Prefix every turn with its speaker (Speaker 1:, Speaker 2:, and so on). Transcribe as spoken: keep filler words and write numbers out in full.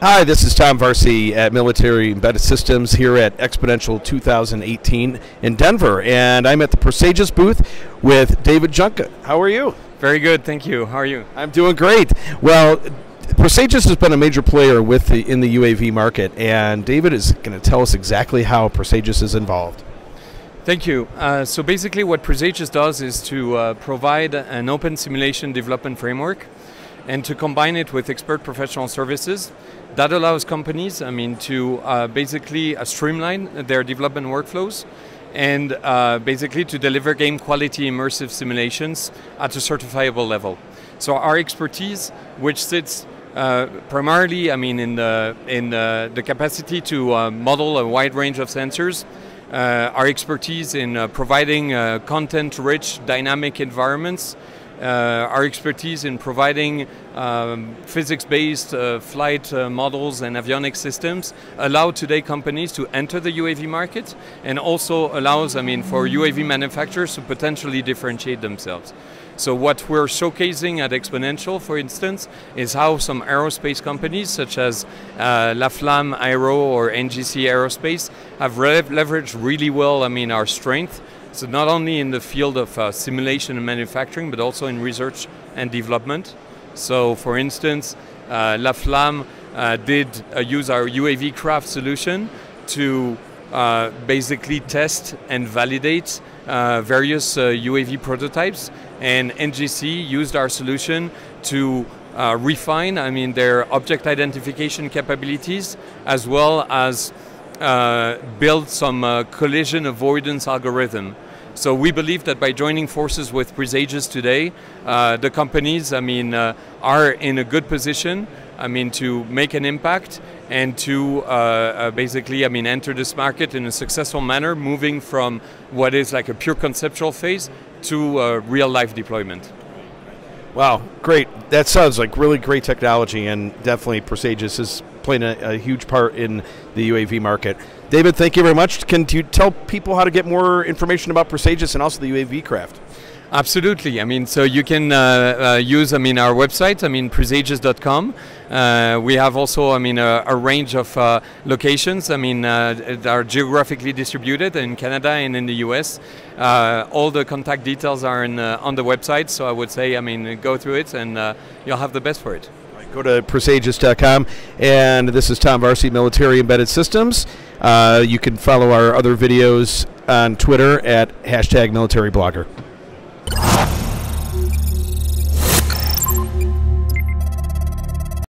Speaker 1: Hi, this is Tom Varcie at Military Embedded Systems here at Xponential two thousand eighteen in Denver, and I'm at the Presagis booth with David Junca. How are you?
Speaker 2: Very good, thank you. How are you?
Speaker 1: I'm doing great. Well, Presagis has been a major player with the, in the U A V market, and David is going to tell us exactly how Presagis is involved.
Speaker 2: Thank you. Uh, so basically what Presagis does is to uh, provide an open simulation development framework and to combine it with expert professional services. That allows companies, I mean, to uh, basically uh, streamline their development workflows and uh, basically to deliver game quality immersive simulations at a certifiable level. So our expertise, which sits uh, primarily, I mean, in the in the, the capacity to uh, model a wide range of sensors, uh, our expertise in uh, providing uh, content-rich, dynamic environments. Uh, our expertise in providing um, physics-based uh, flight uh, models and avionics systems allow today companies to enter the U A V market, and also allows, I mean, for U A V manufacturers to potentially differentiate themselves. So what we're showcasing at Xponential, for instance, is how some aerospace companies such as uh, La Flamme Aero or N G C Aerospace have leveraged really well, I mean, our strength. So not only in the field of uh, simulation and manufacturing, but also in research and development. So for instance, uh, La Flamme uh, did uh, use our U A V craft solution to uh, basically test and validate uh, various uh, U A V prototypes, and N G C used our solution to uh, refine, I mean, their object identification capabilities, as well as uh, build some uh, collision avoidance algorithm. So we believe that by joining forces with Presagis today, uh, the companies, I mean, uh, are in a good position, I mean, to make an impact and to uh, uh, basically, I mean, enter this market in a successful manner, moving from what is like a pure conceptual phase to uh, real-life deployment.
Speaker 1: Wow, great. That sounds like really great technology, and definitely Presagis is playing a, a huge part in the U A V market. David, thank you very much. Can you tell people how to get more information about Presagis and also the U A V craft?
Speaker 2: Absolutely. I mean, so you can uh, uh, use, I mean, our website, I mean, presagis dot com. Uh, we have also, I mean, a, a range of uh, locations, I mean, uh, that are geographically distributed in Canada and in the U S. Uh, all the contact details are in, uh, on the website, so I would say, I mean, go through it and uh, you'll have the best for it.
Speaker 1: Go to presagis dot com, and this is Tom Varcie, Military Embedded Systems. Uh, you can follow our other videos on Twitter at hashtag military blogger.